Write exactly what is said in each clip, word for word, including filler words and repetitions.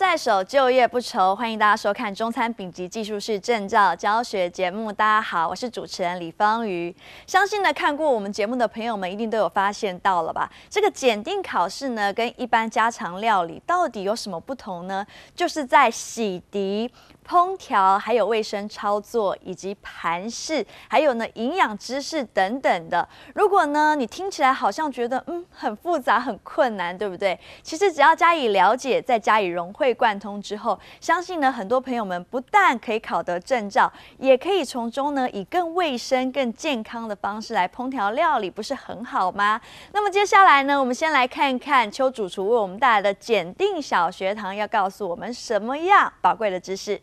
在手，就业不愁。欢迎大家收看中餐丙级技术士证照教学节目。大家好，我是主持人李芳瑜。相信呢，看过我们节目的朋友们一定都有发现到了吧？这个检定考试呢，跟一般家常料理到底有什么不同呢？就是在洗涤、烹调，还有卫生操作，以及盘饰，还有呢营养知识等等的。如果呢你听起来好像觉得嗯很复杂、很困难，对不对？其实只要加以了解，再加以融会贯通之后，相信呢很多朋友们不但可以考得证照，也可以从中呢以更卫生、更健康的方式来烹调料理，不是很好吗？那么接下来呢，我们先来看看邱主厨为我们带来的检定小学堂要告诉我们什么样宝贵的知识。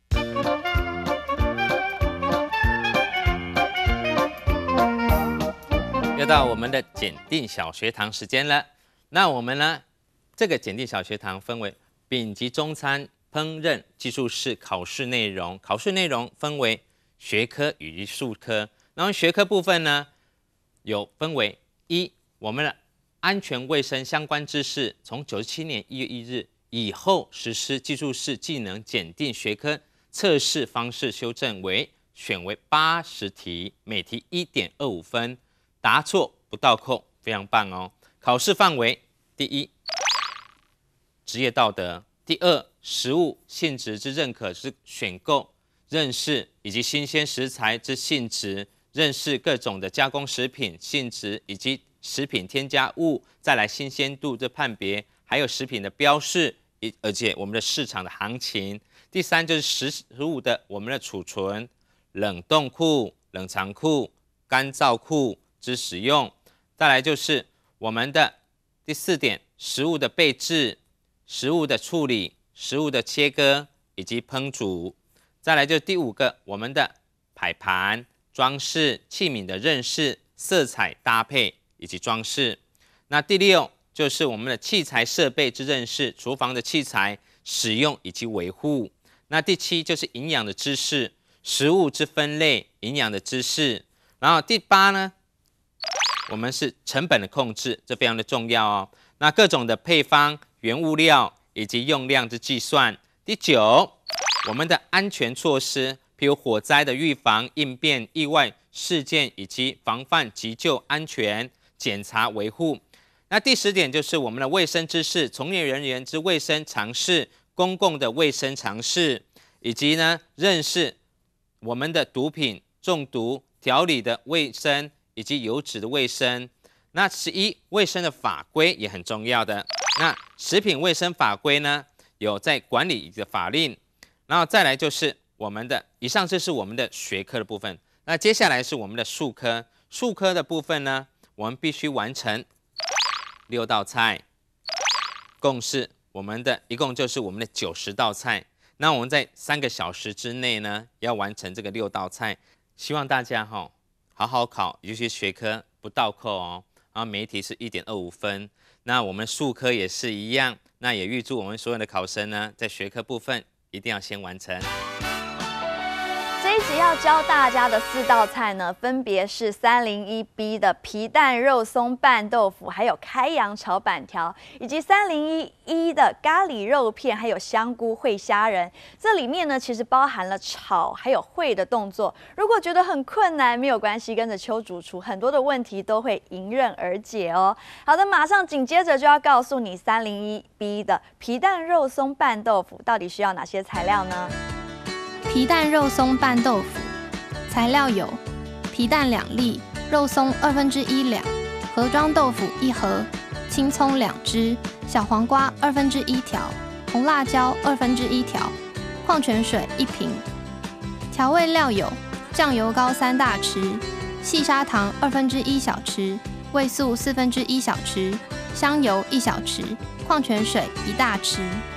又到我们的检定小学堂时间了。那我们呢，这个检定小学堂分为丙级中餐烹饪技术士考试内容，考试内容分为学科以及术科。然后学科部分呢，有分为一，我们的安全卫生相关知识，从九十七年一月一日以后实施技术士技能检定学科测试方式修正为选为八十题，每题 一点二五分，答错不倒扣，非常棒哦。考试范围：第一，职业道德；第二，食物性质之认可之选购、认识以及新鲜食材之性质，认识各种的加工食品性质以及食品添加物，再来新鲜度的判别，还有食品的标示，而且我们的市场的行情。第三就是食物的我们的储存、冷冻库、冷藏库、干燥库之使用。再来就是我们的第四点，食物的备制、食物的处理、食物的切割以及烹煮。再来就是第五个，我们的摆盘、装饰、器皿的认识、色彩搭配以及装饰。那第六就是我们的器材设备之认识、厨房的器材使用以及维护。那第七就是营养的知识，食物之分类、营养的知识。然后第八呢，我们是成本的控制，这非常的重要哦。那各种的配方、原物料以及用量之计算。第九，我们的安全措施，譬如火灾的预防、应变意外事件以及防范急救安全检查维护。那第十点就是我们的卫生知识，从业人员之卫生常识、公共的卫生常识，以及呢认识我们的毒品中毒调理的卫生以及油脂的卫生。那十一，卫生的法规也很重要的。那食品卫生法规呢，有在管理的法令，然后再来就是我们的以上，这是我们的学科的部分。那接下来是我们的术科，术科的部分呢，我们必须完成六道菜，共是我们的一共就是我们的九十道菜。那我们在三个小时之内呢，要完成这个六道菜。希望大家哈、哦、好好考，尤其学科不倒扣哦。然后每一题是 一点二五分。那我们术科也是一样。那也预祝我们所有的考生呢，在学科部分一定要先完成。 这一集要教大家的四道菜呢，分别是三零一 B 的皮蛋肉松拌豆腐，还有开阳炒板条，以及三零一 E 的咖喱肉片，还有香菇烩虾仁。这里面呢，其实包含了炒还有烩的动作。如果觉得很困难，没有关系，跟着邱主厨，很多的问题都会迎刃而解哦。好的，马上紧接着就要告诉你三零一 B 的皮蛋肉松拌豆腐到底需要哪些材料呢？ 皮蛋肉松拌豆腐，材料有皮蛋两粒、肉松二分之一两、盒装豆腐一盒、青葱两只、小黄瓜二分之一条、红辣椒二分之一条、矿泉水一瓶。调味料有酱油膏三大匙、细砂糖二分之一小匙、味素四分之一小匙、香油一小匙、矿泉水一大匙。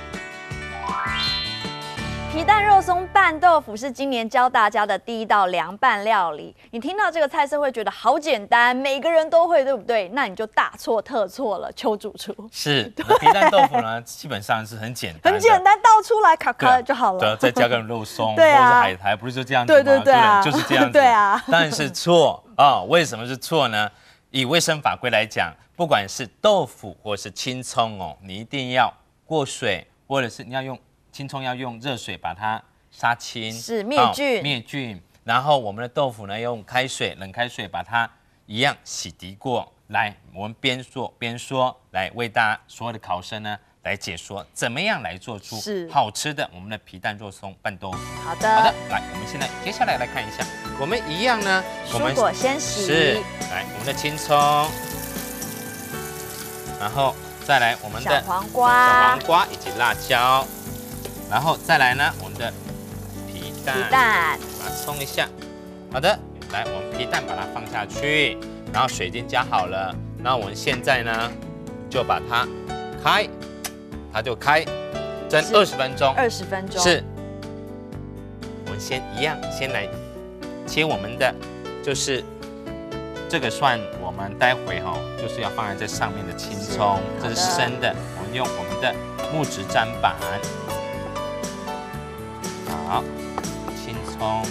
皮蛋肉松拌豆腐是今年教大家的第一道凉拌料理。你听到这个菜色会觉得好简单，每个人都会，对不对？那你就大错特错了，邱主厨。 是，皮蛋豆腐呢，基本上是很简单， 很简单，倒出来咔咔就好了。 对，再加个肉松， 对啊， 或者是海苔，不是就这样子吗？ 对对对啊， 对，就是这样子。 对啊， 当然是错啊、哦！为什么是错呢？以卫生法规来讲，不管是豆腐或是青葱哦，你一定要过水或者是你要用青葱要用热水把它杀青， 是灭菌、 哦、灭菌。然后我们的豆腐呢，用开水冷开水把它一样洗涤过来。我们边做边说，来为大家所有的考生呢来解说怎么样来做出好吃的我们的皮蛋肉松拌豆腐。 好的， 好的，来，我们现在接下来来看一下，我们一样呢，我们蔬果先洗， 是来我们的青葱，然后再来我们的小黄瓜、 小黄瓜以及辣椒，然后再来呢我们的皮蛋， 皮蛋把它冲一下。好的，来我们皮蛋把它放下去，然后水已经加好了，那我们现在呢就把它开。它就开蒸二十分钟， 二十分钟是。我们先一样，先来切我们的，就是这个算我们待会哈、哦，就是要放在这上面的青葱，这是生的。我们用我们的木质砧板，好，青葱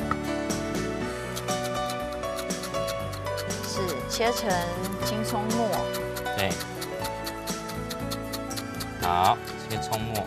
是切成青葱末， 对。好，切葱末，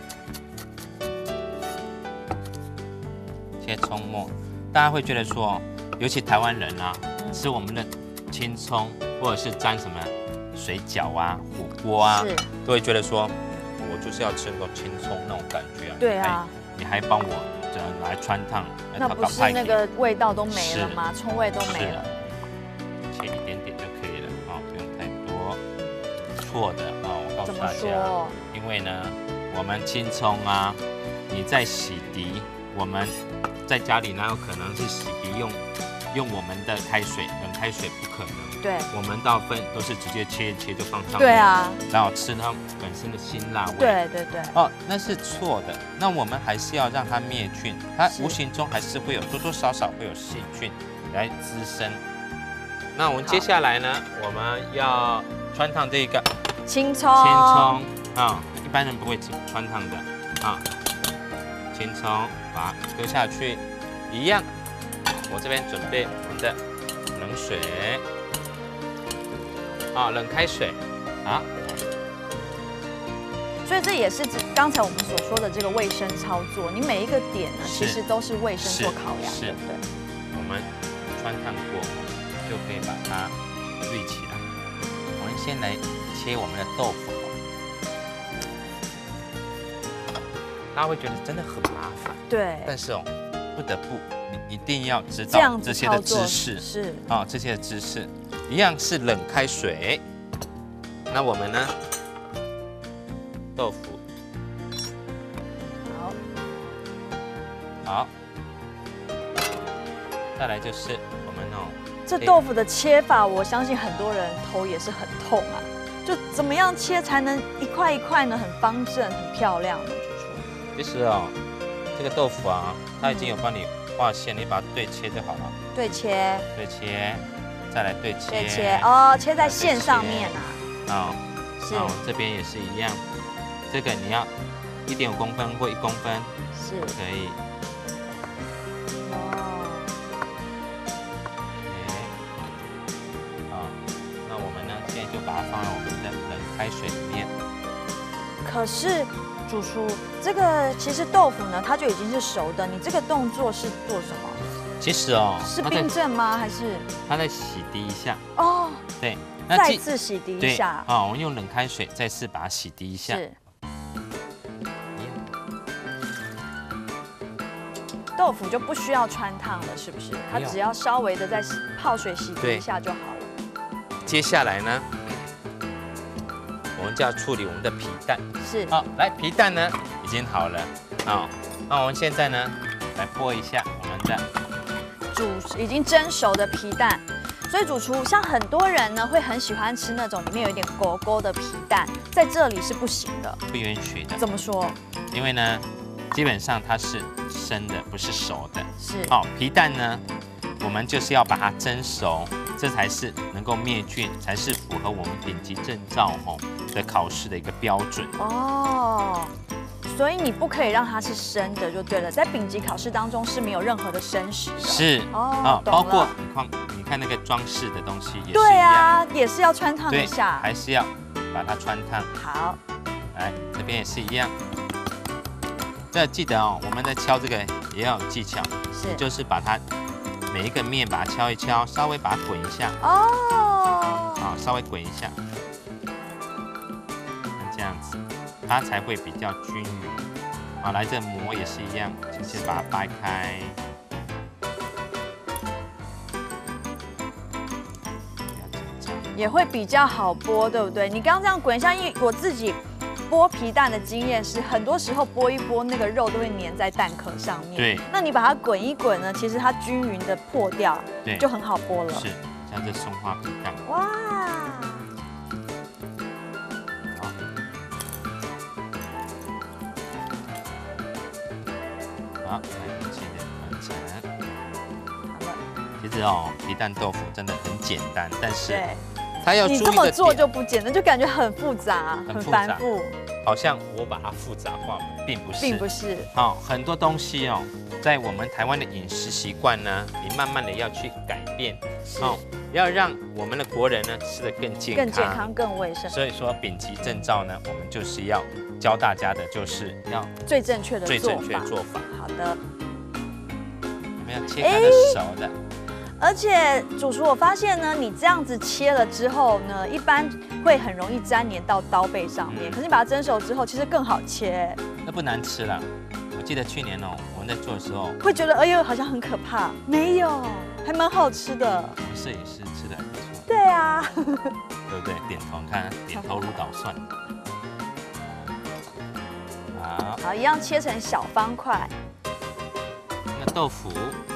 切葱末，大家会觉得说，尤其台湾人啊，嗯、吃我们的青葱，或者是沾什么水饺啊、火锅啊，都会觉得说，我就是要吃那个青葱那种感觉啊。 对啊， 你还帮我这样来穿烫， 那不是那个味道都没了吗？葱味都没了。 切一点点就可以了啊、哦，不用太多。错的啊、哦，我告诉大家，因为呢，我们青葱啊，你在洗涤，我们在家里哪有可能是洗涤用用我们的开水，冷开水不可能。 对， 我们大部分都是直接切一切就放上面。 对啊， 然后吃它本身的辛辣味。 对对对。 哦，那是错的。那我们还是要让它灭菌，它无形中还是会有多多少少会有细菌来滋生。那我们接下来呢，我们要穿烫这个青葱。 青葱啊，一般人不会穿烫的啊。青葱把它丢下去，一样。我这边准备我们的冷水。啊，冷开水，啊， 所以这也是刚才我们所说的这个卫生操作，你每一个点呢，其实都是卫生做考量，对不对？ 我们穿烫过，就可以把它滤起来。我们先来切我们的豆腐，大家会觉得真的很麻烦， 对。 但是哦，不得不，你一定要知道这些的知识， 是啊，这些的知识。一样是冷开水，那我们呢？豆腐， 好， 好，再来就是我们哦， 这豆腐的切法，我相信很多人头也是很痛啊。就怎么样切才能一块一块呢，很方正、很漂亮呢？主厨， 其实哦，这个豆腐啊，它已经有帮你画线，你把它对切就好了。 对切， 对切。再来对切， 对切哦，切在线上面啊。 啊、哦， 是。 那我们这边也是一样，这个你要一点五公分或一公分， 是可以。 哦。 好、哦，那我们呢，现在就把它放在我们的冷开水里面。 可是，主厨，这个其实豆腐呢，它就已经是熟的，你这个动作是做什么？ 其实哦， 是冰镇吗？还是它在洗涤一下？ 哦， 对， 再次洗涤一下。 啊、哦，我们用冷开水再次把它洗涤一下。 是。豆腐就不需要穿烫了，是不是？它只要稍微的再泡水洗涤一下就好了。 接下来呢，我们就要处理我们的皮蛋。 是。 好、哦，来皮蛋呢已经好了啊、哦，那我们现在呢来剥一下我们的。 煮已经蒸熟的皮蛋，所以主厨像很多人呢会很喜欢吃那种里面有一点勾勾的皮蛋，在这里是不行的， 不允许的。 怎么说？ 因为呢，基本上它是生的，不是熟的。 是。 好、哦，皮蛋呢，我们就是要把它蒸熟，这才是能够灭菌，才是符合我们丙级证照吼的考试的一个标准。 哦。所以你不可以让它是生的，就对了。在丙级考试当中是没有任何的生食的。 是哦， 包括你看，你看那个装饰的东西也是一样。 对啊，也是要穿烫一下。 还是要把它穿烫。 好， 来这边也是一样。这记得哦，我们在敲这个也要有技巧， 是， 就是把它每一个面把它敲一敲，稍微把它滚一下。 哦。 啊，稍微滚一下，这样子，它才会比较均匀。好，来这膜也是一样，先把它掰开。 也会比较好剥，对不对？你刚刚这样滚一下，因为我自己剥皮蛋的经验是，很多时候剥一剥，那个肉都会粘在蛋壳上面。 对。 那你把它滚一滚呢，其实它均匀的破掉， 对， 就很好剥了。 是，像这松花皮蛋。 哇！ 好。好，来，现在完成。 好了。 其实哦，皮蛋豆腐真的很简单，但是。 对。 它要注意的你这么做就不简单，就感觉很复杂、很繁复。 好像我把它复杂化，并不是， 并不是。 好、哦，很多东西哦，在我们台湾的饮食习惯呢，你慢慢的要去改变，哦，要让我们的国人呢吃得更健康、 更健康、更卫生。 所以说，丙级证照呢，我们就是要教大家的，就是要最正确的最正确做法。 好的。 我们要切开的熟的。 而且主厨，我发现呢，你这样子切了之后呢，一般会很容易粘连到刀背上面。嗯、可是你把它蒸熟之后，其实更好切。 那不难吃了。我记得去年哦，我们在做的时候， 会觉得哎呦好像很可怕，没有，还蛮好吃的。 我们摄影师吃的还不错。 对啊。 对不对？点头，看点头如捣蒜。好。 好，一样切成小方块。 那豆腐。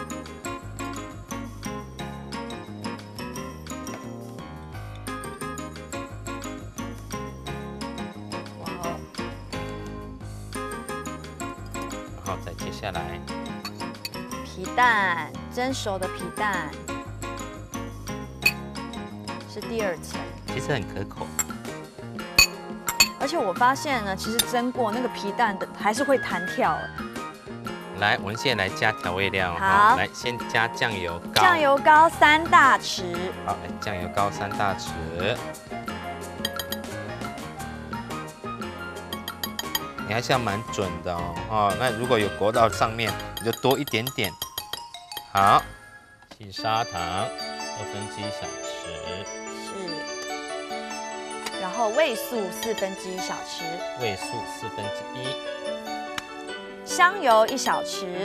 再接下来， 皮蛋蒸熟的皮蛋是第二层， 其实很可口。 而且我发现呢，其实蒸过那个皮蛋的还是会弹跳。 来，我们现在来加调味料。 好， 来先加酱油膏。 酱油膏三大匙。 好，来酱油膏三大匙。你还是要蛮准的哦，哦，那如果有裹到上面，你就多一点点。好，细砂糖二分之一小匙， 是，然后味素四分之一小匙， 味素四分之一， 香油一小匙，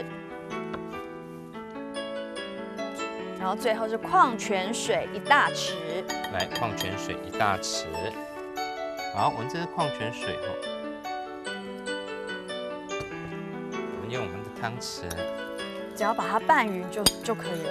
然后最后是矿泉水一大匙。 来，矿泉水一大匙。好，我们这是矿泉水哦。用我们的汤匙， 只要把它拌匀就就可以了。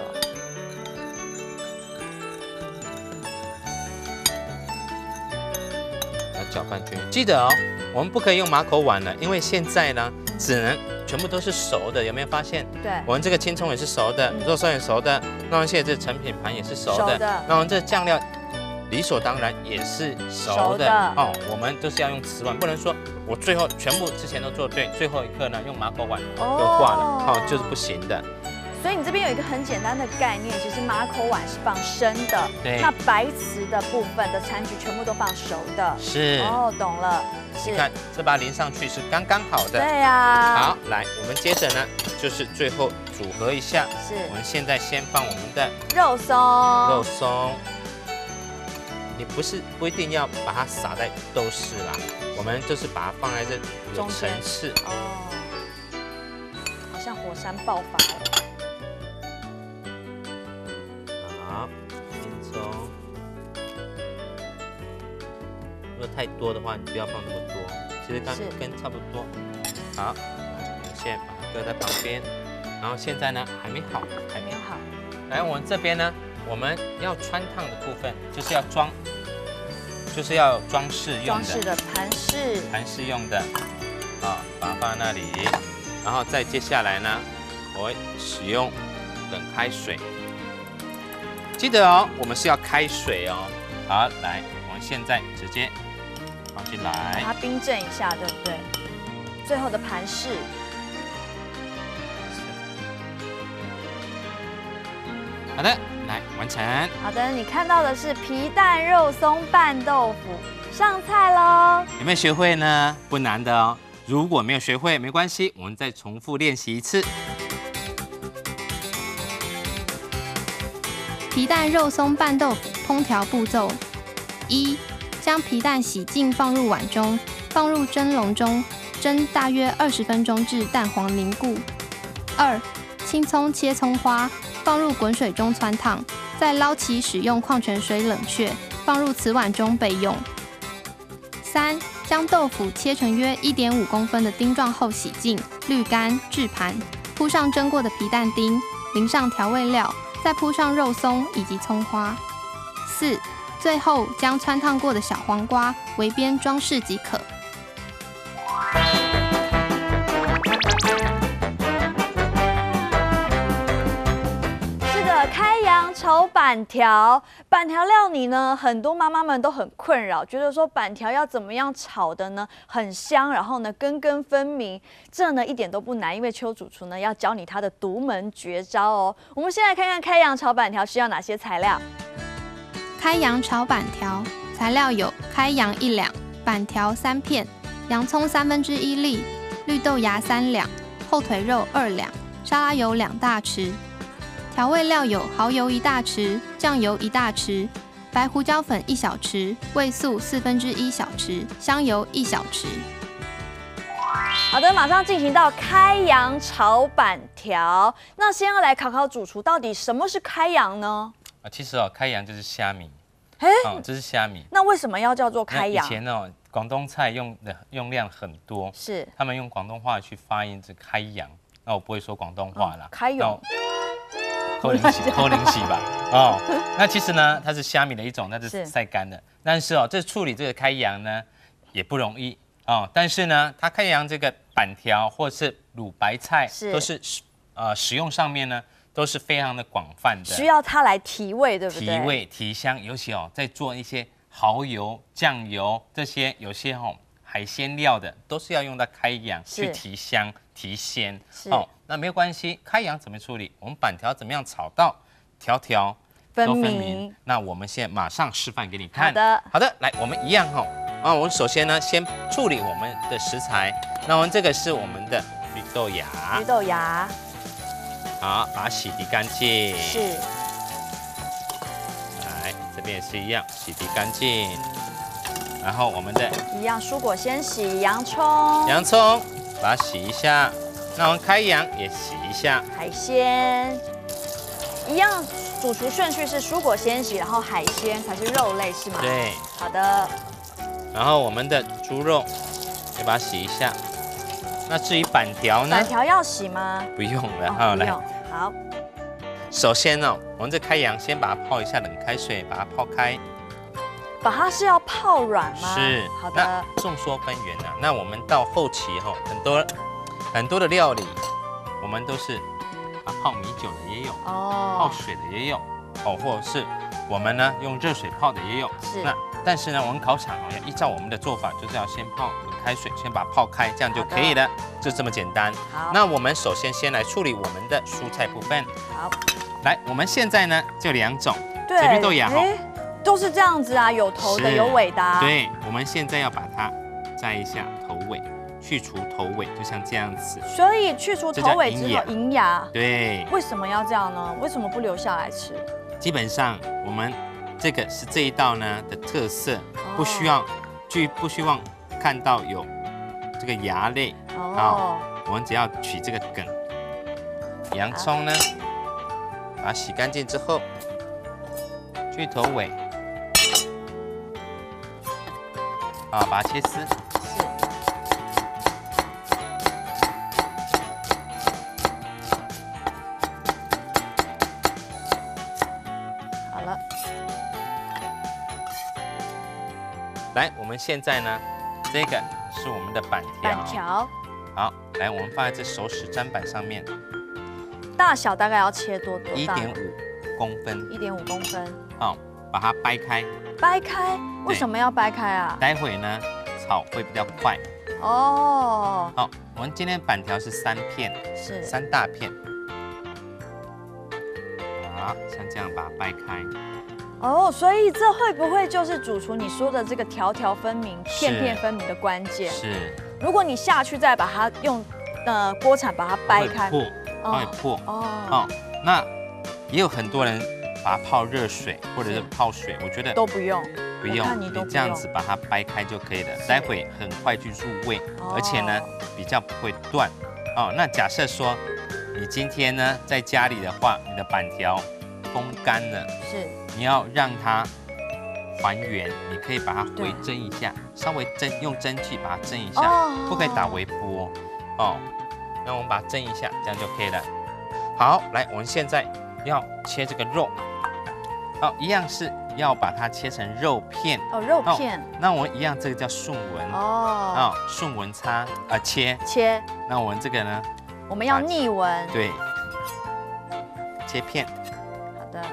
要搅拌均匀。记得哦，我们不可以用马口碗了，因为现在呢，只能全部都是熟的。有没有发现？ 对。 我们这个青葱也是熟的，嗯、肉松也熟的，那我们现在这成品盘也是熟的。 熟的。 那我们这酱料理所当然也是熟的。 熟的哦，我们就是要用瓷碗，不能说。我最后全部之前都做对，最后一刻呢用马口碗就挂了，哦，就是不行的。 所以你这边有一个很简单的概念，其实马口碗是放生的， 对。 那白瓷的部分的餐具全部都放熟的。 是。 哦，懂了。 你看这把它淋上去是刚刚好的。 对呀、啊。 好，来，我们接着呢就是最后组合一下。 是。 我们现在先放我们的肉松。 肉松。你不是不一定要把它撒在都是啦，我们就是把它放在这有层次。 哦，好像火山爆发了。 好，青葱。如果太多的话，你不要放那么多，其实刚跟差不多。好，我们现在把它搁在旁边，然后现在呢还没好， 还没有好。 来，我们这边呢。我们要穿烫的部分，就是要装，就是要装饰用的， 装饰的盘饰， 盘饰用的，啊，把它放在那里，然后再接下来呢，我会使用冷开水，记得哦，我们是要开水哦。好，来，我们现在直接放进来， 把它冰镇一下，对不对？最后的盘饰。 好的。来完成。 好的，你看到的是皮蛋肉松拌豆腐， 上菜喽！ 有没有学会呢？不难的哦。如果没有学会，没关系，我们再重复练习一次。 皮蛋肉松拌豆腐烹调步骤：一、将皮蛋洗净放入碗中，放入蒸笼中蒸大约二十分钟至蛋黄凝固。二、青葱切葱花，放入滚水中汆烫，再捞起使用矿泉水冷却，放入瓷碗中备用。三、将豆腐切成约 一点五公分的丁状后洗净、滤干、置盘，铺上蒸过的皮蛋丁，淋上调味料，再铺上肉松以及葱花。四、最后将汆烫过的小黄瓜围边装饰即可。 开阳炒板条，板条料理呢，很多妈妈们都很困扰，觉得说板条要怎么样炒的呢，很香，然后呢根根分明。这呢一点都不难，因为邱主厨呢要教你他的独门绝招哦。我们先来看看开阳炒板条需要哪些材料。 开阳炒板条材料有开阳一两，板条三片，洋葱三分之一粒，绿豆芽三两，后腿肉二两，沙拉油两大匙。调味料有蚝油一大匙，酱油一大匙，白胡椒粉一小匙，味素四分之一小匙，香油一小匙。 好的，马上进行到开阳炒板条。那先要来考考主厨，到底什么是开阳呢？ 啊，其实哦，开阳就是虾米。 哎， 哦，这是虾米。 那为什么要叫做开阳？ 以前哦，广东菜用的用量很多， 是他们用广东话去发音是开阳。那我不会说广东话啦， 嗯、开阳。 偷灵洗，偷灵洗吧。哦，那其实呢，它是虾米的一种，那是晒干的。但是哦，这处理这个开阳呢，也不容易哦。但是呢，它开阳这个板条或是卤白菜，都是呃使用上面呢，都是非常的广泛的， 需要它来提味，对不对？ 提味提香，尤其哦，在做一些蚝油、酱油这些，有些哦海鲜料的，都是要用到开阳去提香、提鲜。哦。那没有关系，开阳怎么处理？我们板条怎么样炒到条条都分明？那我们现在马上示范给你看。 好的， 好的，来，我们一样哈、哦。啊，我们首先呢，先处理我们的食材。那我们这个是我们的绿豆芽。 绿豆芽。 好，把它洗涤干净。 是。 来，这边也是一样，洗涤干净。然后我们的一样，蔬果先洗，洋葱。 洋葱，把它洗一下。那我们开阳也洗一下， 海鲜一样，主厨顺序是蔬果先洗，然后海鲜才是肉类，是吗？ 对。 好的。 然后我们的猪肉也把它洗一下。那至于板条呢？ 板条要洗吗？ 不用了， 好、哦，来。好。 首先呢、哦，我们这开阳先把它泡一下冷开水，把它泡开。 把它是要泡软吗？ 是。 好的。 那众说纷纭啊，那我们到后期哈、哦，很多。很多的料理，我们都是啊泡米酒的也有，哦，泡水的也有，哦，或者是我们呢用热水泡的也有。 是。 那但是呢，我们烤场哦要依照我们的做法，就是要先泡冷开水，先把它泡开，这样就可以了，就这么简单。 好。 那我们首先先来处理我们的蔬菜部分。 好。 来，我们现在呢就两种， 对， 绿豆芽哈， 都是这样子啊，有头的有尾的、啊。 对，我们现在要把它摘一下头尾。去除头尾，就像这样子。 所以去除头尾之后，银芽。 对。 为什么要这样呢？为什么不留下来吃？ 基本上，我们这个是这一道呢的特色，哦、不需要，据不希望看到有这个芽类。哦。我们只要取这个梗。洋葱呢，把它洗干净之后，去头尾。啊，把它切丝。来，我们现在呢，这个是我们的板条。 板条。 好，来，我们放在这熟食砧板上面。 大小大概要切多多大？ 一点五公分。 一点五公分。 好，把它掰开。 掰开？为什么要掰开啊？ 待会呢，炒会比较快。 哦。 好，我们今天板条是三片， 是三大片。好，像这样把它掰开。 哦，所以这会不会就是主厨你说的这个条条分明、片片分明的关键？ 是。 如果你下去再把它用呃锅铲把它掰开， 破，它会破。哦哦，那也有很多人把它泡热水或者是泡水，我觉得都不用， 不用，你这样子把它掰开就可以了，待会很快就入味，而且呢比较不会断。哦，那假设说你今天呢在家里的话，你的板条风干了， 是， 你要让它还原，你可以把它回蒸一下，稍微蒸用蒸具把它蒸一下，哦、不可以打微波哦。那我们把它蒸一下，这样就可以了。好，来，我们现在要切这个肉，哦，一样是要把它切成肉片哦，肉片。哦、 那我们一样，这个叫顺纹哦，哦，顺纹擦啊、呃、切切。 那我们这个呢？ 我们要逆纹。 对，切片。 好的。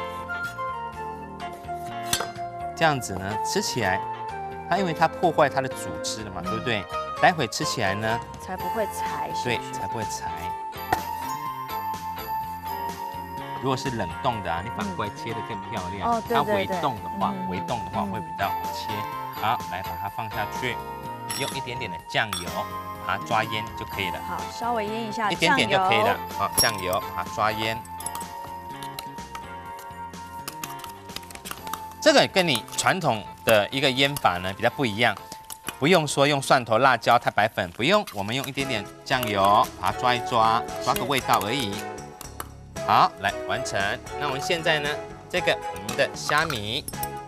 这样子呢，吃起来，它因为它破坏它的组织了嘛，嗯、对不对？待会吃起来呢， 才不会柴。 对，才不会柴。如果是冷冻的啊，你反过来切得更漂亮。哦，对对对。它微冻的话，嗯、微冻的话会比较好切。好，来把它放下去，用一点点的酱油把它抓腌就可以了。 好，稍微腌一下， 一点点就可以了。好，酱油把它抓腌。这个跟你传统的一个腌法呢比较不一样，不用说用蒜头、辣椒、太白粉，不用，我们用一点点酱油把它抓一抓，抓个味道而已。好，来完成。那我们现在呢，这个我们的虾米，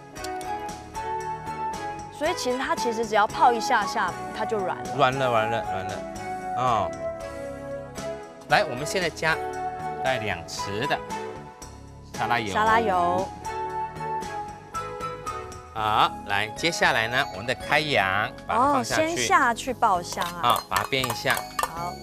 所以其实它其实只要泡一下下，它就软了， 软了，软了，软了。哦，来，我们现在加大概两匙的沙拉油， 沙拉油。 好，来，接下来呢，我们的开洋，把它放下去， 哦，先下去爆香啊。 好，把它煸一下。 好。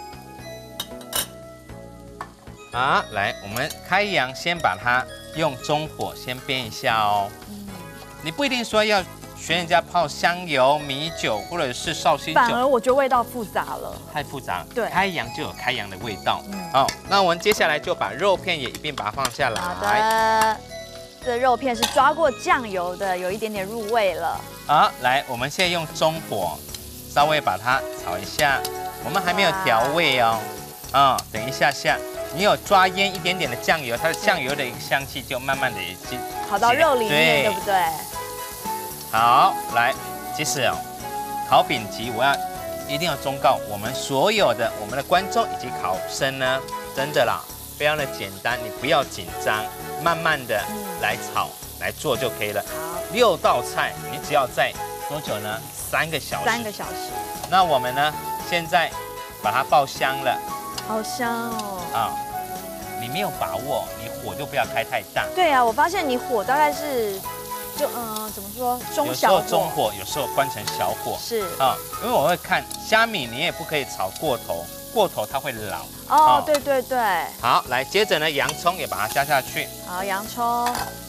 好，来，我们开洋先把它用中火先煸一下哦。嗯。你不一定说要学人家泡香油、米酒或者是绍兴酒， 反而我觉得味道复杂了。 太复杂。 对。 开洋就有开洋的味道。嗯。好，那我们接下来就把肉片也一并把它放下来。 好的。这肉片是抓过酱油的，有一点点入味了。 好，来，我们现在用中火稍微把它炒一下。我们还没有调味哦。啊、嗯，等一下下，你有抓腌一点点的酱油，它的酱油的一个香气就慢慢的已经跑到肉里面， 对, 对不对？ 好，来，其实哦，烤饼集我要一定要忠告我们所有的我们的观众以及考生呢，真的啦，非常的简单，你不要紧张，慢慢的来炒、嗯、来做就可以了。 好， 六道菜你只要在多久呢？三个小时。 三个小时。 那我们呢，现在把它爆香了。 好香哦！啊， 你没有把握，你火就不要开太大。 对啊，我发现你火大概是，就嗯、呃，怎么说，中小火。 有时候中火，有时候关成小火。 是啊，因为我会看虾米，你也不可以炒过头，过头它会老。 哦，哦对对对。 好，来，接着呢，洋葱也把它加下去。 好，洋葱。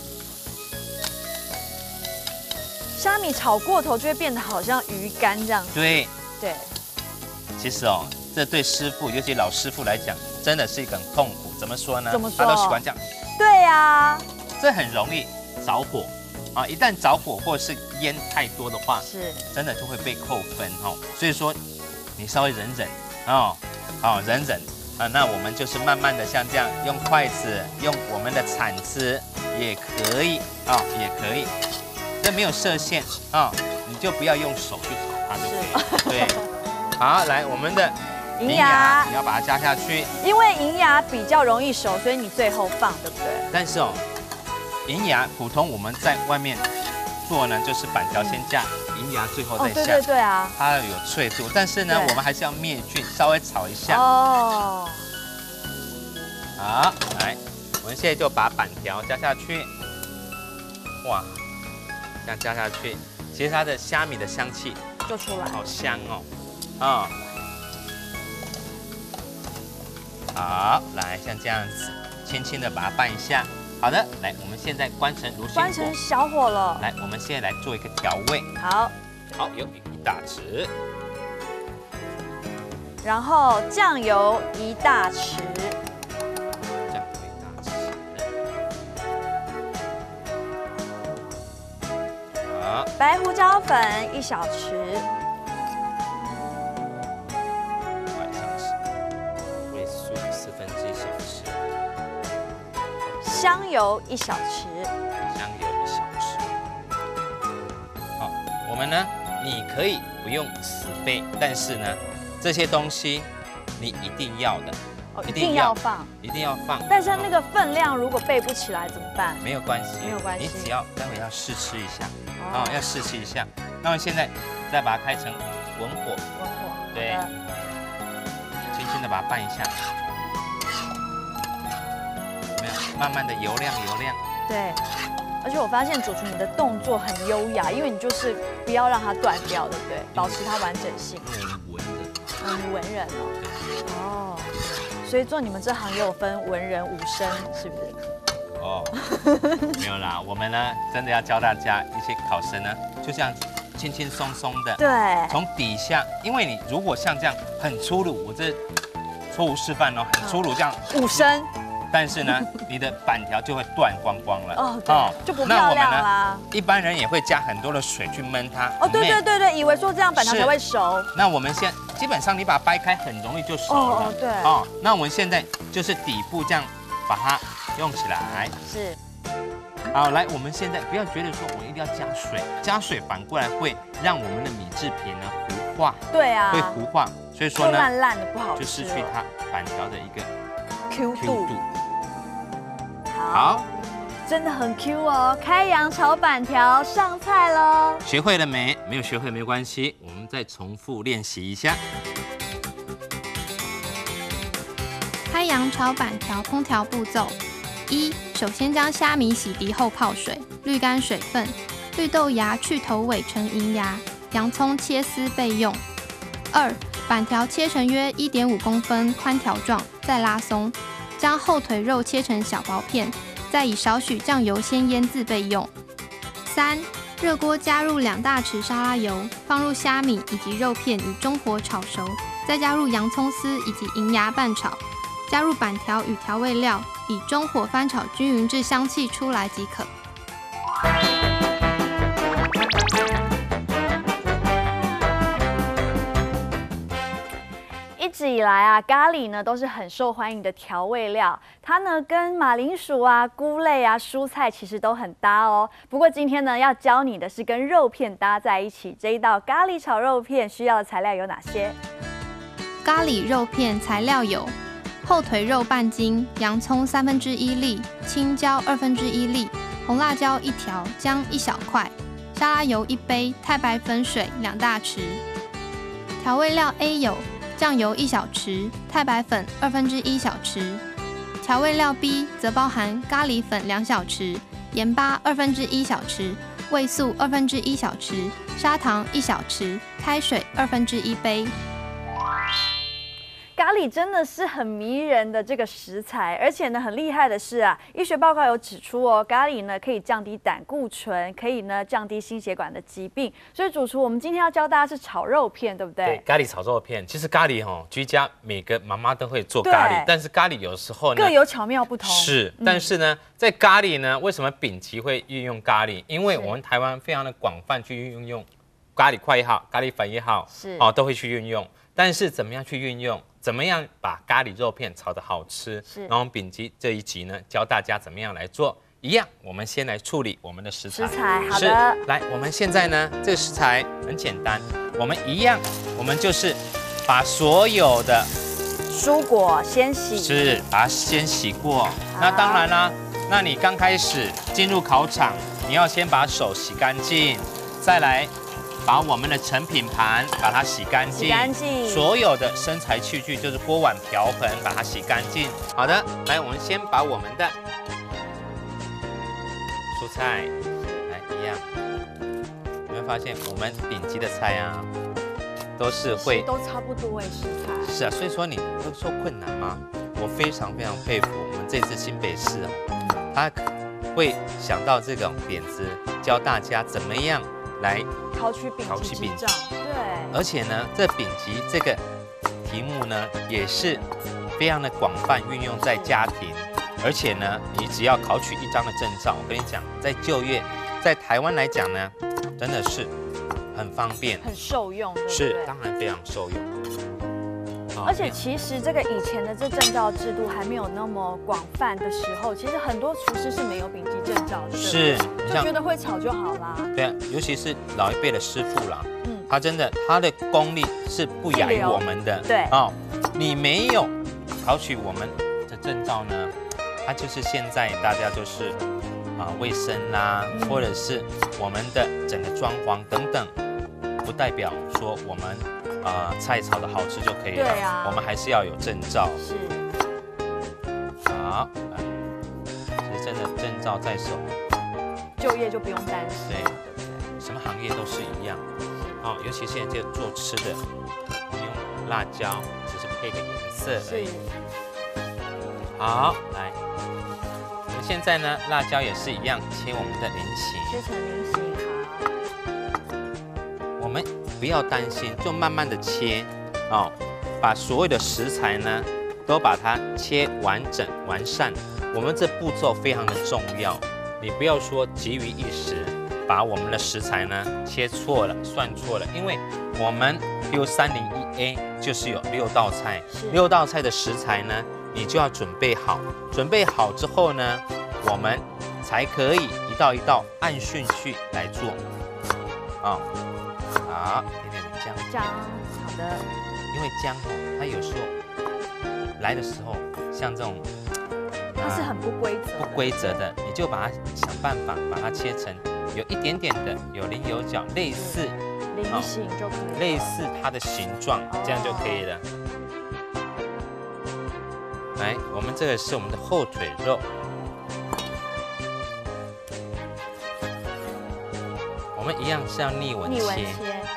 虾米炒过头就会变得好像鱼干这样子。 对对。 其实哦。这对师傅，尤其老师傅来讲，真的是一个很痛苦。怎么说呢？ 怎么说？ 他都喜欢这样。 对呀、啊， 这很容易着火啊！一旦着火或者是烟太多的话， 是真的就会被扣分哦。所以说，你稍微忍忍哦，哦忍忍啊。那我们就是慢慢的像这样，用筷子，用我们的铲子也可以啊、哦，也可以。这没有设限啊、哦，你就不要用手去炒它就可以了。对，好，来我们的。银芽你要把它加下去， 因为银芽比较容易熟，所以你最后放，对不对？ 但是哦，银芽普通我们在外面做呢，就是板条先下，银芽最后再下。哦， 对对对啊， 它有脆度，但是呢，我们还是要灭菌，稍微炒一下。 哦。 好，来，我们现在就把板条加下去。哇，这样加下去，其实它的虾米的香气就出来， 好香哦，啊、哦。好，来像这样子，轻轻的把它拌一下。好的，来，我们现在关成炉心火， 关成小火了。 来，我们现在来做一个调味。 好， 好，有一大匙， 然后酱油一大匙， 酱油一大匙， 白胡椒粉一小匙， 晚上是味素四分之一小匙， 香油一小匙， 香油一小匙。好，我们呢，你可以不用死背，但是呢，这些东西你一定要的。 哦，一定要放， 一定要放。 但是那个分量如果背不起来怎么办？ 没有关系， 没有关系， 你只要待会要试吃一下，哦，要试吃一下。那么现在再把它开成文火， 文火， 对，轻轻的把它拌一下，有没有？慢慢的油亮油亮。 对，而且我发现主厨你的动作很优雅，因为你就是不要让它断掉，对不对？保持它完整性。 文人， 嗯，文人哦。哦。 所以做你们这行也有分文人武生，是不是？ 哦，没有啦，我们呢真的要教大家一些考生呢，就这样子轻轻松松的， 对， 从底下，因为你如果像这样很粗鲁，我这错误示范哦，很粗鲁这样武生， 但是呢，你的板条就会断光光了， 哦，对，就不漂亮啦。 一般人也会加很多的水去焖它， 哦，对对对对，以为说这样板条才会熟。 那我们现基本上你把它掰开，很容易就熟了。 哦，对。 哦，那我们现在就是底部这样把它用起来。 是。 好，来，我们现在不要觉得说我一定要加水，加水反过来会让我们的米制品呢糊化。 对啊。 会糊化，所以说呢， 烂烂的不好吃， 就失去它板条的一个 Q 度。 好。 真的很 Q 哦！开阳炒板条上菜喽！ 学会了没？没有学会没关系，我们再重复练习一下。 开阳炒板条烹调步骤：一、首先将虾米洗涤后泡水，滤干水分；绿豆芽去头尾成银芽，洋葱切丝备用。二、板条切成约 一点五公分宽条状，再拉松，将后腿肉切成小薄片。 再以少许酱油先腌制备用。三、热锅加入两大匙沙拉油，放入虾米以及肉片以中火炒熟，再加入洋葱丝以及银芽拌炒，加入板条与调味料，以中火翻炒均匀至香气出来即可。 一直以来啊，咖喱呢都是很受欢迎的调味料，它呢跟马铃薯啊、菇类啊、蔬菜其实都很搭哦。不过今天呢要教你的是跟肉片搭在一起，这一道咖喱炒肉片需要的材料有哪些？ 咖喱肉片材料有：后腿肉半斤，洋葱三分之一粒，青椒二分之一粒，红辣椒一条，姜一小块，沙拉油一杯，太白粉水两大匙。调味料 A 有。 酱油一小匙，太白粉二分之一小匙。调味料 B 则包含咖喱粉两小匙、盐巴二分之一小匙、味素二分之一小匙、砂糖一小匙、开水二分之一杯。 咖喱真的是很迷人的这个食材，而且呢很厉害的是啊，医学报告有指出哦，咖喱呢可以降低胆固醇，可以呢降低心血管的疾病。所以主厨，我们今天要教大家是炒肉片，对不对？ 对，咖喱炒肉片，其实咖喱哈，居家每个妈妈都会做咖喱，但是咖喱有时候呢各有巧妙不同。 是，但是呢，在咖喱呢，为什么丙级会运用咖喱？因为我们台湾非常的广泛去运用咖喱块也好，咖喱粉也好， 是哦都会去运用。但是怎么样去运用？ 怎么样把咖喱肉片炒得好吃？是，然后我们丙级这一集呢，教大家怎么样来做。一样，我们先来处理我们的食材。 食材，好的。 是，来，我们现在呢，这个食材很简单，我们一样，我们就是把所有的蔬果先洗， 是，把它先洗过。那当然啦，那你刚开始进入考场，你要先把手洗干净，再来。 把我们的成品盘把它洗干净， 洗干净，所有的生财器具就是锅碗瓢盆，把它洗干净。好的，来，我们先把我们的蔬菜来一样，有没有发现我们顶级的菜啊，都是会都差不多哎，食材。 是啊，所以说你会说困难吗？我非常非常佩服我们这次新北市哦，他会想到这种点子，教大家怎么样来。 考取丙级执照，对， 而且呢，这丙级这个题目呢，也是非常的广泛运用在家庭，而且呢，你只要考取一张的证照，我跟你讲，在就业，在台湾来讲呢， 真的是很方便， 很受用，对不对？ 是，当然非常受用。 而且其实这个以前的这证照制度还没有那么广泛的时候，其实很多厨师是没有丙级证照的， 是， 就觉得会炒就好啦。 对啊，尤其是老一辈的师傅啦， 嗯， 他真的他的功力是不亚于我们的。 对， 哦，你没有考取我们的证照呢，它就是现在大家就是啊卫生啦， 嗯、 或者是我们的整个装潢等等，不代表说我们。啊、呃，菜炒的好吃就可以了。 对啊， 我们还是要有证照。 是。 好，其实真的证照在手， 就业就不用担心。 对，对不对？什么行业都是一样。哦，尤其现在就做吃的，我们用辣椒只是配个颜色而已。好，来，我们现在呢，辣椒也是一样，切我们的菱形。 切成菱形，好。 我们。不要担心，就慢慢的切，哦，把所有的食材呢，都把它切完整完善。我们这步骤非常的重要，你不要说急于一时，把我们的食材呢切错了、算错了，因为我们比如三零一 A 就是有六道菜，六道菜的食材呢，你就要准备好，准备好之后呢，我们才可以一道一道按顺序来做，啊、哦。好，点点姜片。 姜，好的。 因为姜哦，它有时候来的时候，像这种， 它是很不规则、 不规则的，你就把它想办法把它切成有一点点的有棱有角，类似菱形就可以， 类似它的形状，这样就可以了。来，我们这个是我们的后腿肉。我们一样是要逆纹切， 逆纹切，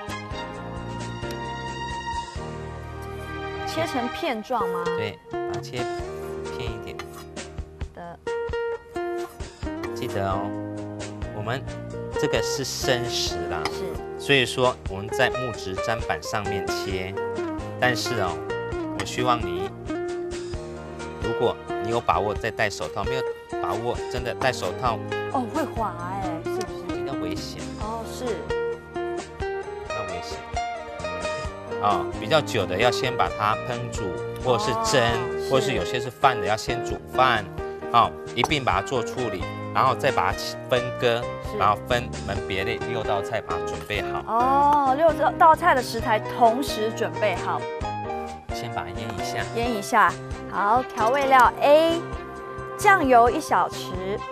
切成片状吗？ 对，把它切片一点。 好的。 记得哦，我们这个是生食啦， 是， 所以说我们在木质砧板上面切。但是哦，我希望你，如果你有把握再戴手套，没有把握真的戴手套， 哦，会滑哎，是不是？ 比较危险。 是， 比较危险啊、哦，比较久的要先把它烹煮，或者是蒸，哦、或者是有些是饭的要先煮饭，啊、哦，一并把它做处理，然后再把它分割，然后分门别类六道菜把它准备好。 哦，六道菜的食材同时准备好， 先把它腌一下， 腌一下。好，调味料 A， 酱油一小匙。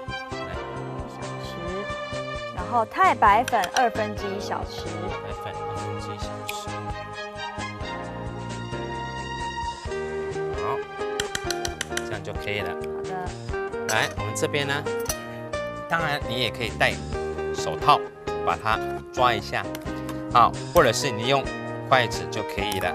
然后太白粉二分之一小匙， 太白粉二分之一小匙。好，这样就可以了。 好的。 来，我们这边呢，当然你也可以戴手套，把它抓一下，好，或者是你用筷子就可以了。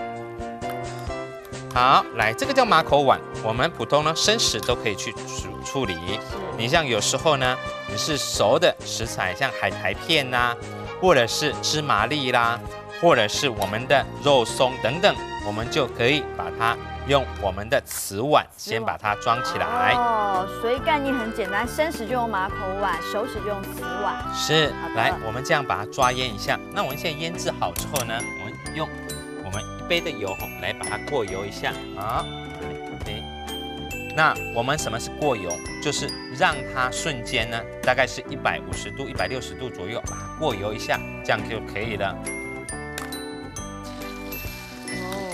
好，来，这个叫马口碗，我们普通呢生食都可以去处处理。你像有时候呢，你是熟的食材，像海苔片啦、啊，或者是芝麻粒啦，或者是我们的肉松等等，我们就可以把它用我们的瓷碗先把它装起来。 哦，所以概念很简单，生食就用马口碗，熟食就用瓷碗。 是，来，我们这样把它抓腌一下。那我们现在腌制好之后呢，我们用我们一杯的油来把它过油一下啊。对。那我们什么是过油？就是让它瞬间呢，大概是一百五十度、一百六十度左右，把它过油一下，这样就可以了。 哦。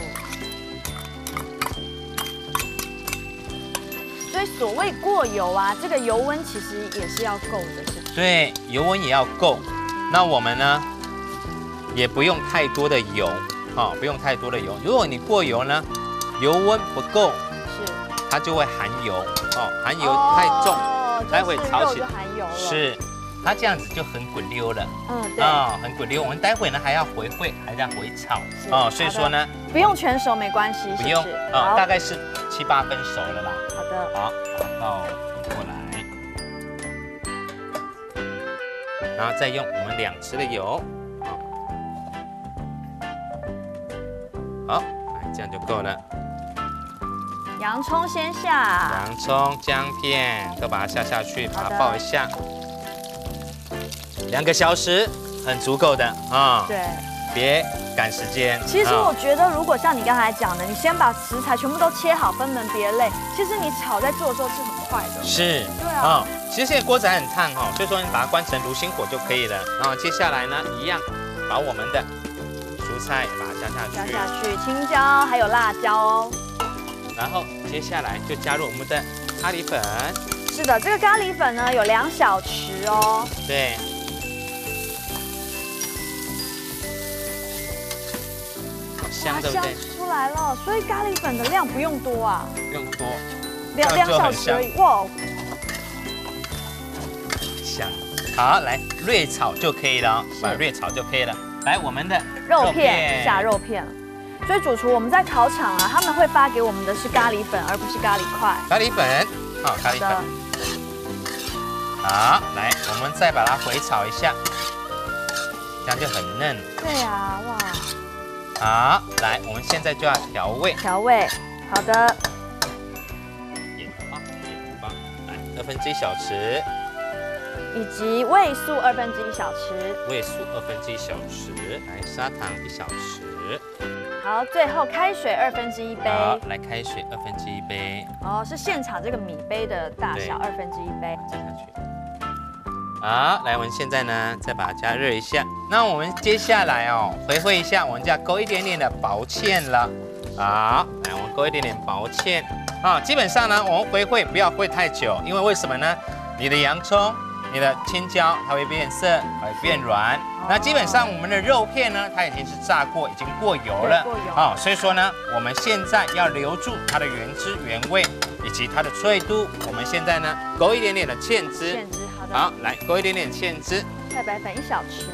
所以所谓过油啊，这个油温其实也是要够的，是不是？ 对，油温也要够。那我们呢，也不用太多的油，哦，不用太多的油。如果你过油呢，油温不够。它就会含油哦，含油太重， 哦、 待会炒起来含油了。 是，它这样子就很滚溜了。 嗯，对。 啊、哦，很滚溜。我们待会呢还要回烩，还要回炒哦，所以说呢， 不用全熟没关系， 不用是不是哦，大概是七八分熟了啦。 好的。 好，倒过来，然后再用我们两匙的油，好，好，这样就够了。 洋葱先下， 洋葱、姜片都把它下下去，把它爆一下。 两个小时很足够的啊。 对。 别赶时间。 其实我觉得，如果像你刚才讲的，你先把食材全部都切好，分门别类，其实你炒在做的时候是很快的。 是， 对啊。 哦，其实现在锅子还很烫哈，所以说你把它关成炉心火就可以了。然后接下来呢，一样把我们的蔬菜把它加下去， 加下去，青椒还有辣椒哦。 然后接下来就加入我们的咖喱粉。 是的，这个咖喱粉呢有两小匙哦。 对。香对不对？ 出来了，所以咖喱粉的量不用多啊， 不用多， 两两小时而已，哇， 香。好，来略炒就可以了，把略炒就可以了。来，我们的肉片下肉片了。所以主厨，我们在考场啊，他们会发给我们的是咖喱粉，而不是咖喱块。 咖喱粉，好，咖喱粉。好，来，我们再把它回炒一下，这样就很嫩。 对啊，哇。 好，来，我们现在就要调味。 调味，好的。 盐巴，盐巴，来二分之一小匙， 以及味素二分之一小匙。 味素二分之一小匙，来砂糖一小匙。 好，最后开水二分之一杯。 好，来开水二分之一杯。 哦，是现场这个米杯的大小，二分之一杯。 加下去。好，来，我们现在呢，再把它加热一下。那我们接下来哦，回烩一下，我们就要勾一点点的薄芡了。好，来，我们勾一点点薄芡。啊，基本上呢，我们回烩不要烩太久，因为为什么呢？你的洋葱、你的青椒，它会变色，它会变软。那基本上我们的肉片呢，它已经是炸过，已经过油了。 过油。 啊，所以说呢，我们现在要留住它的原汁原味以及它的脆度。我们现在呢，勾一点点的芡汁。 芡汁。 好，来勾一点点芡汁， 太白粉一小匙。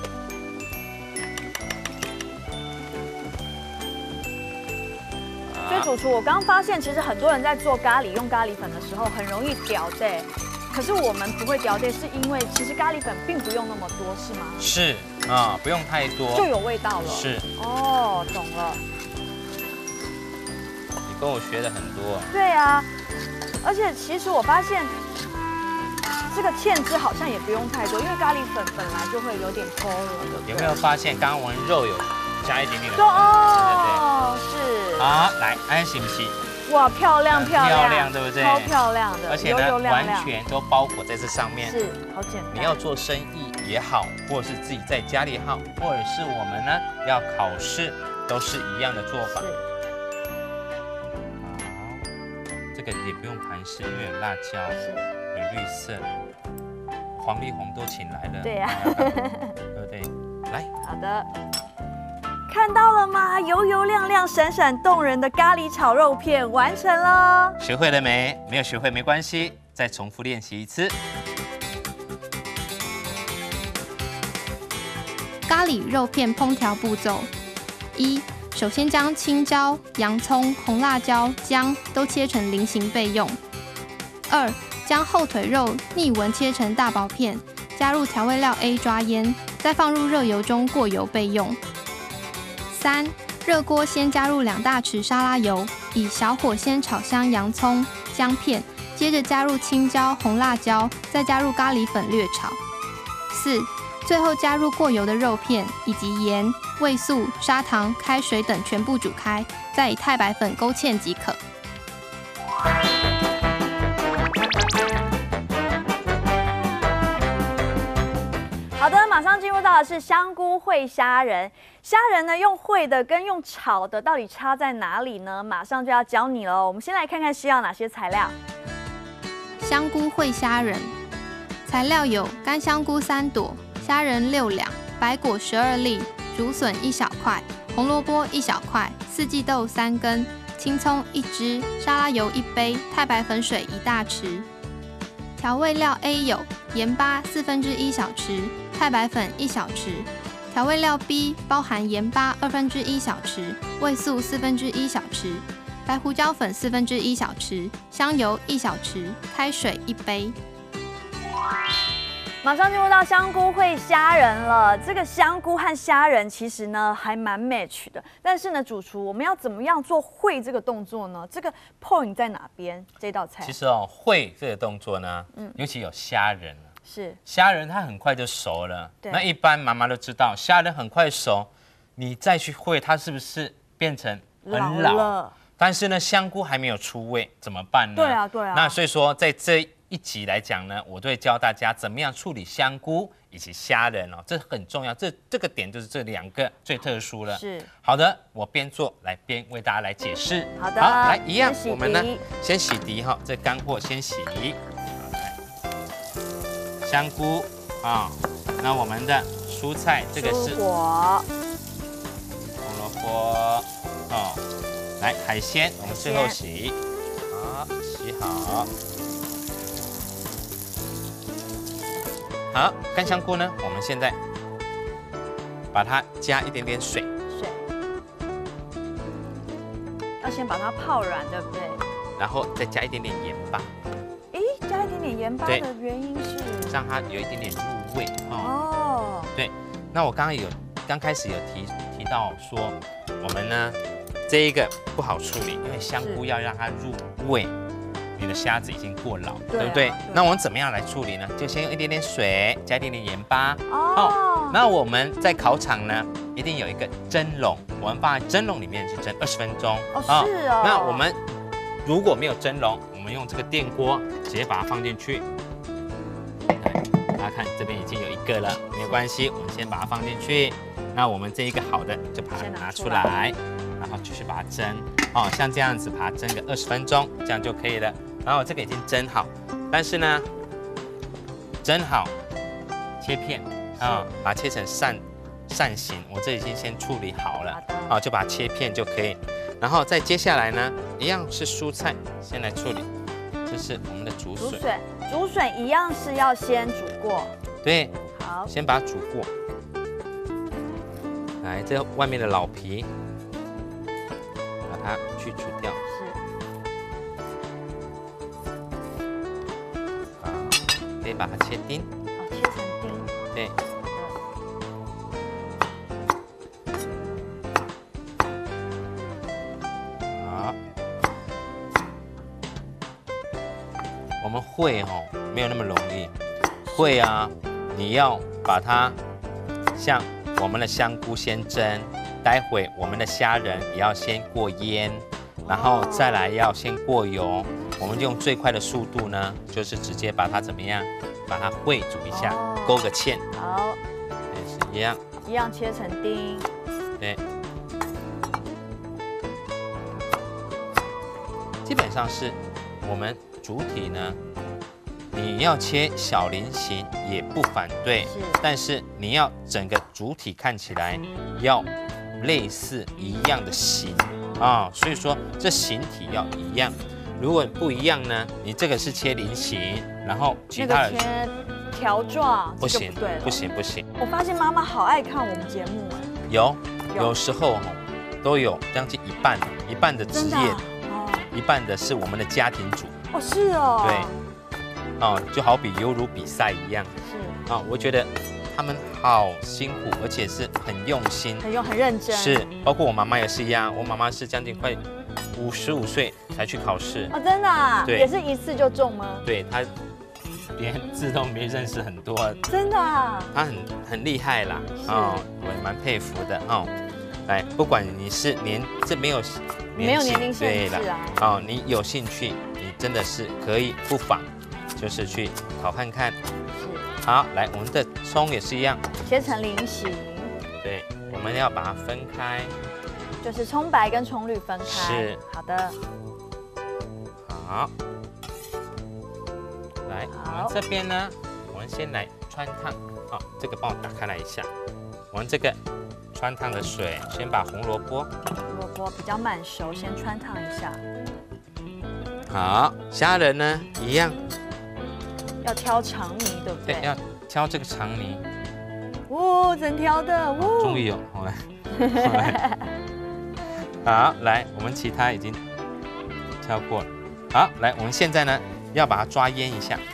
所以主厨，我刚刚发现，其实很多人在做咖喱用咖喱粉的时候，很容易掉队。可是我们不会掉队，是因为其实咖喱粉并不用那么多，是吗？ 是啊，不用太多， 就有味道了。 是。 哦，懂了。 你跟我学的很多。 对啊，而且其实我发现。这个芡汁好像也不用太多，因为咖喱粉本来就会有点抠了的。 有没有发现刚刚我们肉有加一点点的？ 哦，是。 好，来，安行不行？ 哇，漂亮漂亮， 漂亮，对不对？ 超漂亮的， 而且呢，完全都包裹在这上面。 是，好简单。 你要做生意也好，或者是自己在家里也好，或者是我们呢要考试，都是一样的做法。好，这个也不用盘饰，因为有辣椒。 是。 有绿色，黄绿红都请来了， 对呀、啊， 对不对？来， 好的，看到了吗？油油亮亮、闪闪动人的咖喱炒肉片完成了。 学会了没？没有学会没关系，再重复练习一次。 咖喱肉片烹调步骤：一、首先将青椒、洋葱、红辣椒、姜都切成菱形备用。二、将后腿肉逆纹切成大薄片，加入调味料 A 抓腌，再放入热油中过油备用。三、热锅先加入两大匙沙拉油，以小火先炒香洋葱、姜片，接着加入青椒、红辣椒，再加入咖喱粉略炒。四、最后加入过油的肉片以及盐、味素、砂糖、开水等全部煮开，再以太白粉勾芡即可。 好的，马上进入到的是香菇烩虾仁。虾仁呢，用烩的跟用炒的到底差在哪里呢？马上就要教你了。我们先来看看需要哪些材料。 香菇烩虾仁，材料有干香菇三朵、虾仁六两、白果十二粒、竹笋一小块、红萝卜一小块、四季豆三根、青葱一支、沙拉油一杯、太白粉水一大匙。调味料 A 有盐巴四分之一小匙、太白粉一小匙。调味料 B 包含盐巴二分之一小匙、味素四分之一小匙、白胡椒粉四分之一小匙、香油一小匙、开水一杯。 马上进入到香菇烩虾仁了。这个香菇和虾仁其实呢还蛮 match 的，但是呢，主厨我们要怎么样做烩这个动作呢？这个 point 在哪边？这道菜其实哦，烩这个动作呢，嗯，尤其有虾仁， 是虾仁它很快就熟了。 对那一般妈妈都知道，虾仁很快熟，你再去烩它是不是变成很老？ 了。 但是呢，香菇还没有出味，怎么办呢？ 对啊，对啊。 那所以说，在这一集来讲呢，我都会教大家怎么样处理香菇以及虾仁哦，这很重要。这这个点就是这两个最特殊了。 是。好的，我边做来边为大家来解释。 好的。 好，来一样， 我们呢先洗涤哈，这干货先洗。香菇啊，那我们的蔬菜这个是果， 红萝卜哦。来，海鲜我们最后洗，好，洗好。好，干香菇呢，我们现在把它加一点点水， 水，要先把它泡软，对不对？ 然后再加一点点盐巴。 诶，加一点点盐巴的原因是让它有一点点入味哦。 哦， 对，那我刚刚有刚开始有提提到说，我们呢。这一个不好处理，因为香菇要让它入味，你的虾子已经过老，对不对？那我们怎么样来处理呢？就先用一点点水，加一点点盐巴。哦。那我们在烤场呢，一定有一个蒸笼，我们放在蒸笼里面去蒸二十分钟。 哦，是哦。 那我们如果没有蒸笼，我们用这个电锅直接把它放进去。大家看这边已经有一个了，没有关系，我们先把它放进去。那我们这一个好的就把它拿出来。然后继续把它蒸哦，像这样子把它蒸个二十分钟，这样就可以了。然后这个已经蒸好，但是呢，蒸好切片啊、哦，把它切成扇扇形。我这已经先处理好了，好、哦，就把它切片就可以。然后再接下来呢，一样是蔬菜，先来处理。这是我们的竹笋，竹笋，竹笋一样是要先煮过。 对， 好， 先把它煮过。来，这外面的老皮。把它去除掉， 是， 好，可以把它切丁， 哦，切成丁， 对，好，我们烩哦，没有那么容易，烩啊，你要把它像我们的香菇先蒸。待会我们的虾仁也要先过腌，然后再来要先过油。我们用最快的速度呢，就是直接把它怎么样，把它烩煮一下，哦、勾个芡。 好， 也是一样， 一样切成丁。 对，基本上是我们主体呢，你要切小菱形也不反对， 是， 但是你要整个主体看起来要。类似一样的形啊、哦，所以说这形体要一样。如果不一样呢，你这个是切菱形，然后其他的切条状， 不行， 对， 不行不行。 我发现妈妈好爱看我们节目哎， 有有时候哦，都有将近一半，一半的职业， 哦， 一半的是我们的家庭主。 哦，是哦， 对，哦，就好比犹如比赛一样。 是啊、哦，我觉得。他们好辛苦，而且是很用心， 很用很认真。 是，包括我妈妈也是一样。我妈妈是将近快五十五岁才去考试。 哦，真的、啊？ 对， 也是一次就中吗？ 对，她连字都没认识很多。 真的、啊？ 她很很厉害啦，哦，我也蛮佩服的哦。来，不管你是年这没有没有年龄限制啊， 哦，你有兴趣，你真的是可以不妨就是去考看看。好，来，我们的葱也是一样， 切成菱形。 对，我们要把它分开， 就是葱白跟葱绿分开。 是， 好的。 好，来，我们这边呢，我们先来穿烫。好，这个帮我打开来一下。我们这个穿烫的水，先把红萝卜， 红萝卜比较慢熟，先穿烫一下。 好，虾仁呢一样。 要挑长泥，对不对？ 对，要挑这个长泥。 哦，整条的，哦， 终于有，好来，来，好，来，我们其他已经挑过了。好，来，我们现在呢要把它抓腌一下。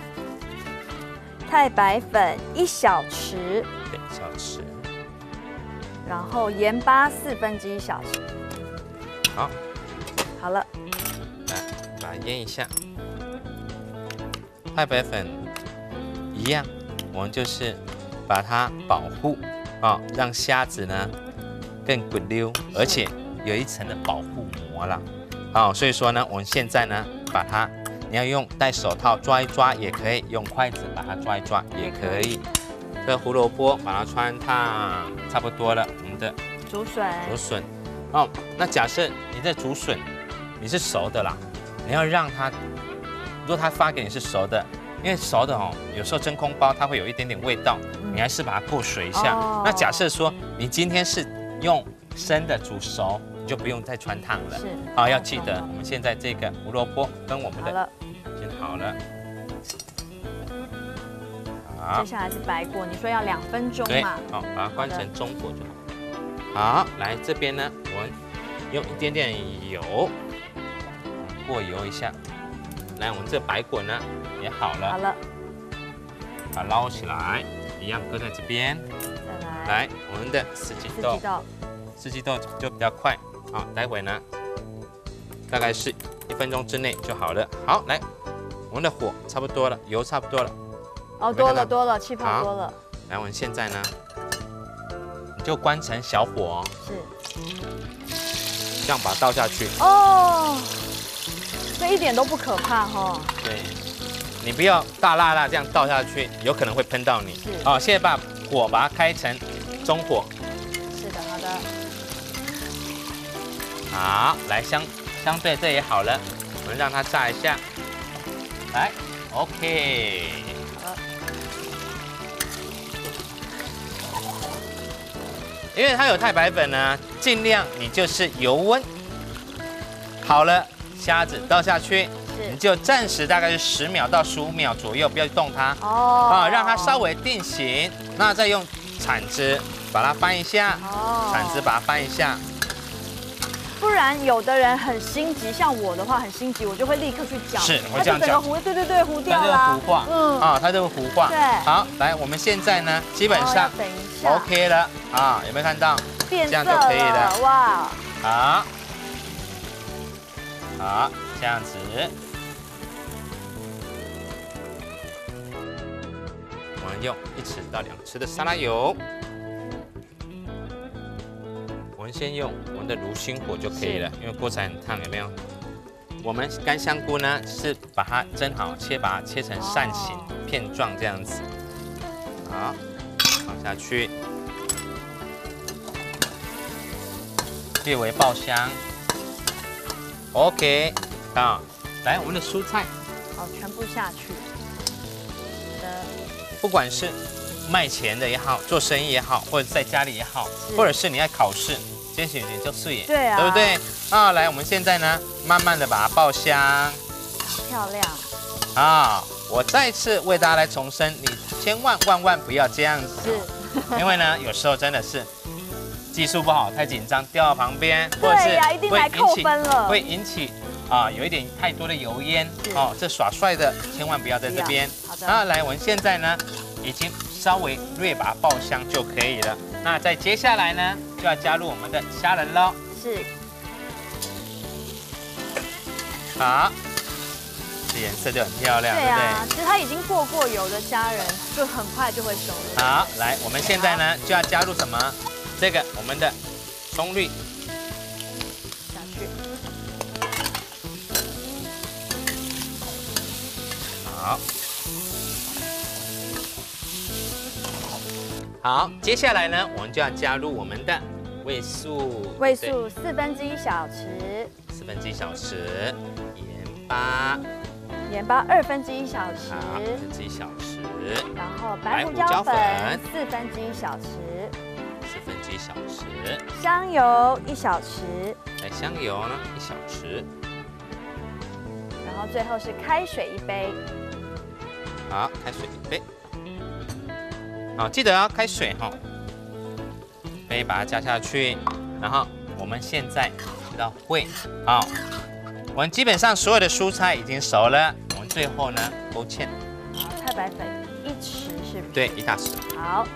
太白粉一小匙， 对，小匙。 然后盐巴四分之一小匙。 好， 好了， 来把它腌一下。太白粉一一样，我们就是把它保护啊，让虾子呢更滚溜，而且有一层的保护膜啦。好，所以说呢，我们现在呢，把它，你要用戴手套抓一抓也可以，用筷子把它抓一抓也可以。这胡萝卜把它穿烫，差不多了。我们的竹笋， 竹笋，哦，那假设你的竹笋你是熟的啦，你要让它，如果它发给你是熟的，因为熟的哦，有时候真空包它会有一点点味道，嗯、你还是把它过水一下。哦、那假设说你今天是用生的煮熟，你就不用再穿烫了。是，好，要记得我们现在这个胡萝卜跟我们的先好了。 接下来是白果，你说要两分钟嘛？ 好，把它关成中火就好。好，来这边呢，我们用一点点油过油一下。来，我们这白果呢也好了。好了，把它捞起来，一样搁在这边。再来，来我们的四季豆，四季豆，四季豆就比较快。好，待会呢，大概是一分钟之内就好了。好，来，我们的火差不多了，油差不多了。 哦，多了多了，气泡多了。 来，我们现在呢，你就关成小火哦。是。这样把它倒下去。哦。 这一点都不可怕哈、哦。 对。你不要大辣辣这样倒下去，有可能会喷到你。是。哦，现在把火把它开成中火。 是的，好的。 好，来相相对这也好了，我们让它炸一下。来 ，OK。因为它有太白粉呢，尽量你就是油温好了，虾子倒下去，你就暂时大概是十秒到十五秒左右，不要动它哦，啊，让它稍微定型，那再用铲子把它翻一下，哦，铲子把它翻一下。 不然有的人很心急，像我的话很心急，我就会立刻去搅， 是，我这样搅， 糊，对对对，糊掉了， 它就糊化，嗯，啊，它就糊化。对，好，来，我们现在呢，基本上 OK 了啊，有没有看到？ 变色了， 这样就可以了， 哇， 好，好，这样子，我们用一匙到两匙的沙拉油。我们先用我们的炉心火就可以了，因为锅材很烫，有没有？我们干香菇呢是把它蒸好，切把它切成扇形、哦、片状这样子。好，放下去，略微爆香。OK， 好，来我们的蔬菜， 好，全部下去。的， 不管是卖钱的也好，做生意也好，或者在家里也好，或者是你在考试。先选点就素颜， 对啊， 对不对？啊，来，我们现在呢，慢慢的把它爆香， 漂亮。 啊，我再次为大家来重申，你千万万万不要这样子，是，因为呢，有时候真的是技术不好，太紧张掉到旁边，或者是会引起会引起啊有一点太多的油烟，哦，这耍帅的千万不要在这边。好的。啊，来，我们现在呢，已经稍微略把它爆香就可以了。那在接下来呢？就要加入我们的虾仁喽。是。好，这颜色就很漂亮，对不对？ 其实它已经过过油的虾仁，就很快就会熟了。 好，来，我们现在呢就要加入什么？这个我们的葱绿下去。 好。好，接下来呢，我们就要加入我们的味素， 味素四分之一小匙， 四分之一小匙，盐巴， 盐巴二分之一小匙， 二分之一小匙， 然后白胡椒粉四分之一小匙， 四分之一小匙， 香油一小匙， 来香油呢一小匙， 然后最后是开水一杯， 好，开水一杯。好，记得要开水哈，可以把它加下去，然后我们现在要烩，好，我们基本上所有的蔬菜已经熟了，我们最后呢勾芡， 好，太白粉一匙是不是？ 对，一大匙。 好，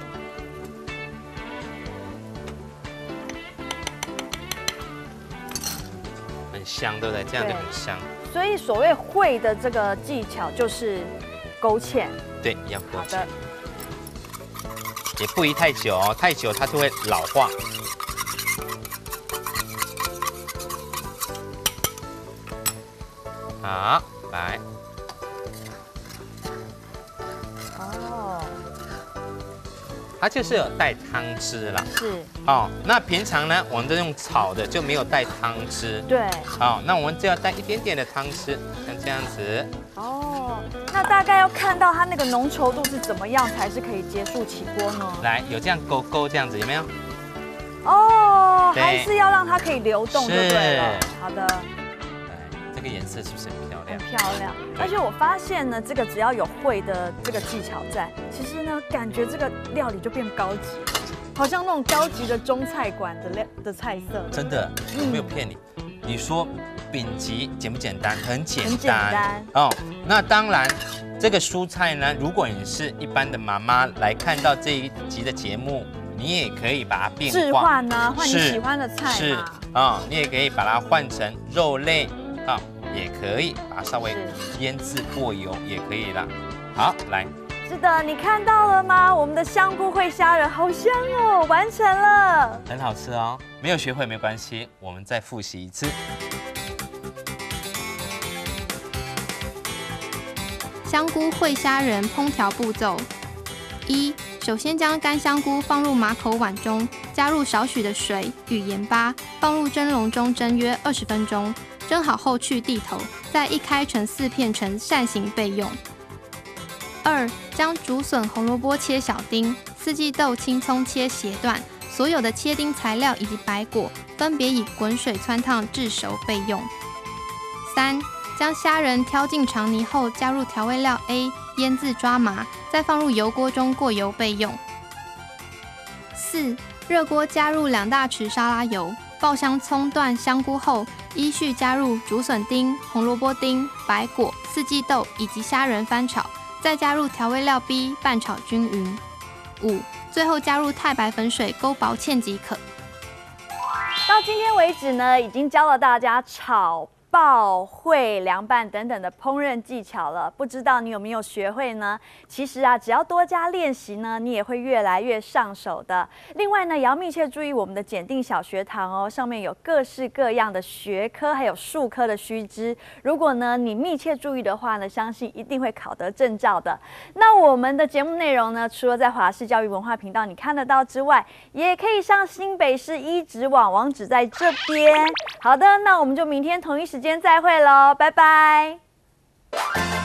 很香，对不对？这样就很香。 所以所谓烩的这个技巧就是勾芡。 对，要勾芡。 好的。 也不宜太久哦，太久它就会老化。好，来。 哦。 它就是有带汤汁啦。 是。 哦，那平常呢，我们都用炒的，就没有带汤汁。 对。 哦，那我们就要带一点点的汤汁，像这样子。 哦，那大概要看到它那个浓稠度是怎么样才是可以结束起锅呢？ 来，有这样勾勾这样子，有没有？ 哦，还是要让它可以流动就对了。好的。 这个颜色是不是很漂亮？ 很漂亮，而且我发现呢，这个只要有会的这个技巧在，其实呢，感觉这个料理就变高级，好像那种高级的中菜馆的料的菜色。 真的，我没有骗你。你说丙级简不简单？很简单。 很简单哦。那当然，这个蔬菜呢，如果你是一般的妈妈来看到这一集的节目，你也可以把它变化， 置换啊，换你喜欢的菜嘛。 是啊，你也可以把它换成肉类。啊，也可以把它稍微腌制过油，也可以啦。好，来， 是的，你看到了吗？我们的香菇烩虾仁好香哦，完成了， 很好吃哦。没有学会没关系，我们再复习一次。 香菇烩虾仁烹调步骤：一、首先将干香菇放入马口碗中，加入少许的水与盐巴，放入蒸笼中蒸约二十分钟。蒸好后去蒂头，再一开成四片成扇形备用。二、将竹笋、红萝卜切小丁，四季豆、青葱切斜段，所有的切丁材料以及白果分别以滚水汆烫至熟备用。三、将虾仁挑进肠泥后，加入调味料 A 腌制抓麻，再放入油锅中过油备用。四、热锅加入两大匙沙拉油，爆香葱段、香菇后，依序加入竹笋丁、红萝卜丁、白果、四季豆以及虾仁翻炒，再加入调味料 B 拌炒均匀。五、最后加入太白粉水勾薄芡即可。 到今天为止呢，已经教了大家炒、爆、烩、凉拌等等的烹饪技巧了，不知道你有没有学会呢？其实啊，只要多加练习呢，你也会越来越上手的。另外呢，也要密切注意我们的检定小学堂哦，上面有各式各样的学科还有术科的须知。如果呢你密切注意的话呢，相信一定会考得证照的。那我们的节目内容呢，除了在华视教育文化频道你看得到之外，也可以上新北市一职网，网址在这边。好的，那我们就明天同一时间再会喽，拜拜。